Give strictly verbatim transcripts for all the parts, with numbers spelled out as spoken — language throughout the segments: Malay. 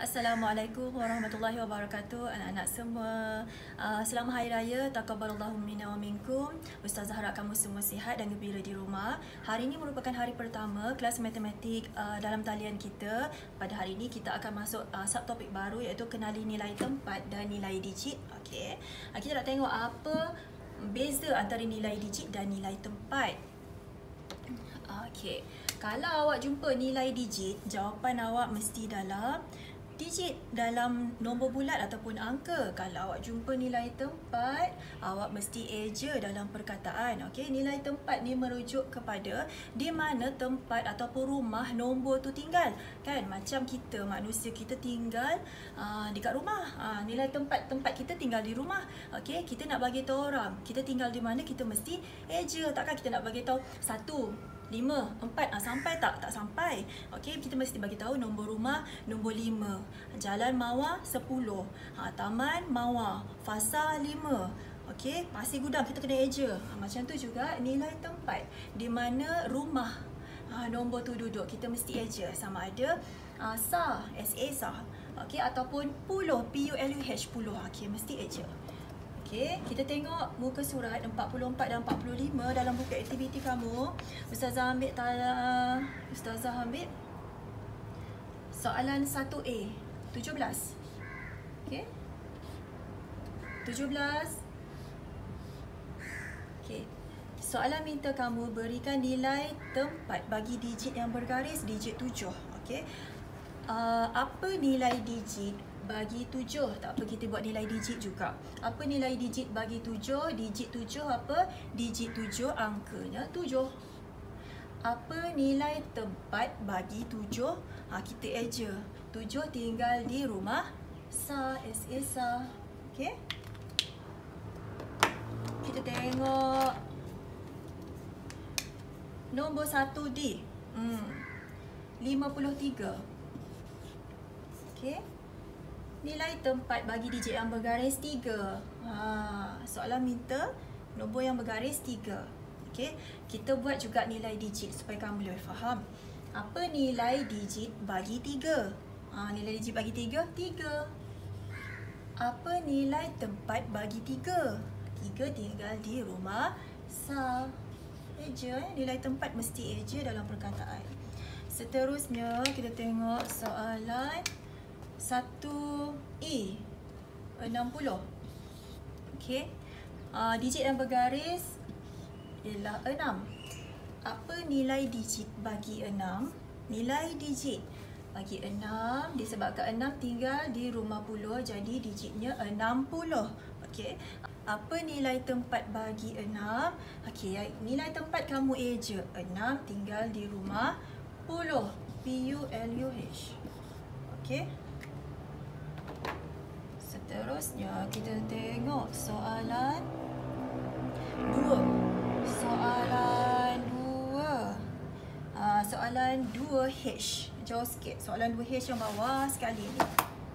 Assalamualaikum warahmatullahi wabarakatuh. Anak-anak semua, uh, selamat Hari Raya. Taqabbalallahu minna wa minkum. Ustazah harap kamu semua sihat dan gembira di rumah. Hari ini merupakan hari pertama kelas matematik uh, dalam talian kita. Pada hari ini kita akan masuk uh, subtopik baru, iaitu kenali nilai tempat dan nilai digit. Okey. Uh, kita nak tengok apa beza antara nilai digit dan nilai tempat. Okey. Kalau awak jumpa nilai digit, jawapan awak mesti dalam digit, dalam nombor bulat ataupun angka. Kalau awak jumpa nilai tempat, awak mesti eja dalam perkataan. Okey, nilai tempat ni merujuk kepada di mana tempat ataupun rumah nombor tu tinggal. Kan, macam kita manusia, kita tinggal uh, dekat rumah. Uh, nilai tempat tempat kita tinggal di rumah. Okey, kita nak bagi tahu orang kita tinggal di mana, kita mesti eja. Takkan kita nak bagi tahu satu lima, empat, ah, sampai tak? Tak sampai. Okey, kita mesti bagi tahu nombor rumah, nombor lima. Jalan Mawar, sepuluh. Ha, Taman Mawar, Fasa, lima. Okey, Pasir Gudang, kita kena eja. Ha, macam tu juga nilai tempat. Di mana rumah, ha, nombor tu duduk, kita mesti eja. Sama ada uh, Sa, S A, Sa. Okey, ataupun Puluh, P U L U H, Puluh. Okey, mesti eja. Okay, kita tengok muka surat empat puluh empat dan empat puluh lima dalam buku aktiviti kamu. Ustazah ambil tala, Ustazah ambil soalan satu A, tujuh belas. Okay, tujuh belas. Okay, soalan minta kamu berikan nilai tempat bagi digit yang bergaris, digit tujuh. Okay, uh, apa nilai digit bagi tujuh? Tak apa, kita buat nilai digit juga. Apa nilai digit bagi tujuh? Digit tujuh apa? Digit tujuh angkanya tujuh. Apa nilai tempat bagi tujuh? Ha, kita eja. tujuh tinggal di rumah Sa, S A, Sa. Okey. Kita tengok nombor satu D. Hmm. lima puluh tiga. Okey. Nilai tempat bagi digit yang bergaris tiga. Ha, soalan minta nombor yang bergaris tiga. Okey, kita buat juga nilai digit supaya kamu boleh faham. Apa nilai digit bagi tiga? Ha, nilai digit bagi tiga, tiga. Apa nilai tempat bagi tiga? tiga tinggal di rumah Sa. Eja, eh? Nilai tempat mesti eja dalam perkataan. Seterusnya, kita tengok soalan satu E, enam puluh. Okey. Uh, digit yang bergaris ialah enam. Apa nilai digit bagi enam? Nilai digit bagi enam, disebabkan enam tinggal di rumah puluh, jadi digitnya enam puluh. Okey. Apa nilai tempat bagi enam? Okey, nilai tempat kamu eja. enam tinggal di rumah puluh. P U L U H. Okey. Seterusnya kita tengok soalan dua. Soalan dua. Uh, soalan dua H. Jauh sikit. Soalan dua H yang bawah sekali ni.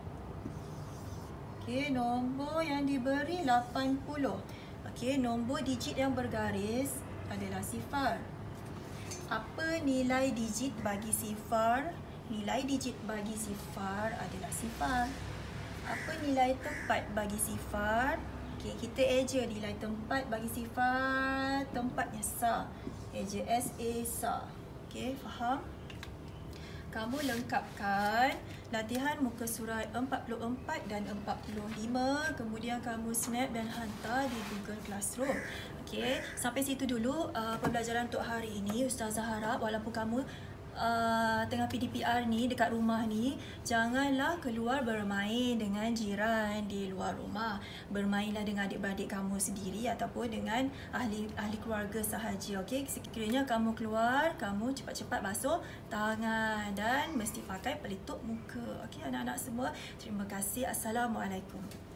Okey, nombor yang diberi lapan puluh. Okey, nombor digit yang bergaris adalah sifar. Apa nilai digit bagi sifar? Nilai digit bagi sifar adalah sifar. Apa nilai tempat bagi sifar? Okey, kita eja nilai tempat bagi sifar. Tempatnya Sa. Eja S A, Sa. Okey, faham? Kamu lengkapkan latihan muka surat empat puluh empat dan empat puluh lima. Kemudian kamu snap dan hantar di Google Classroom. Okey, sampai situ dulu uh, pembelajaran untuk hari ini. Ustazah harap walaupun kamu Uh, tengah P D P R ni dekat rumah ni, janganlah keluar bermain dengan jiran di luar rumah. Bermainlah dengan adik-beradik kamu sendiri ataupun dengan ahli ahli keluarga sahaja. Okey, sekiranya kamu keluar, kamu cepat-cepat basuh tangan dan mesti pakai pelitup muka. Okey, anak-anak semua, terima kasih. Assalamualaikum.